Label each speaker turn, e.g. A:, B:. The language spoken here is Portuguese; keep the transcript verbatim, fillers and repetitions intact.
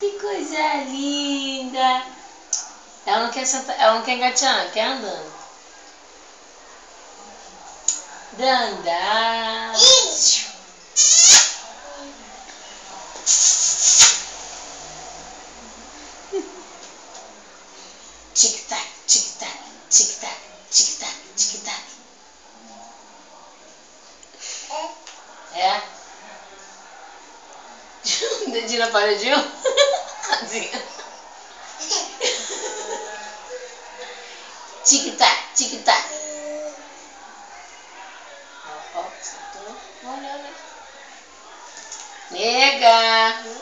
A: Que coisa linda! Ela não quer sentar, ela não quer engatear, ela quer andando. Dandá! Tic-tac, tic-tac, tic-tac, tic-tac, tic-tac. É? Dedinho na paredinho? Tic-tac, tic-tac. Ó, ó, sentou. Olha, olha. Nega!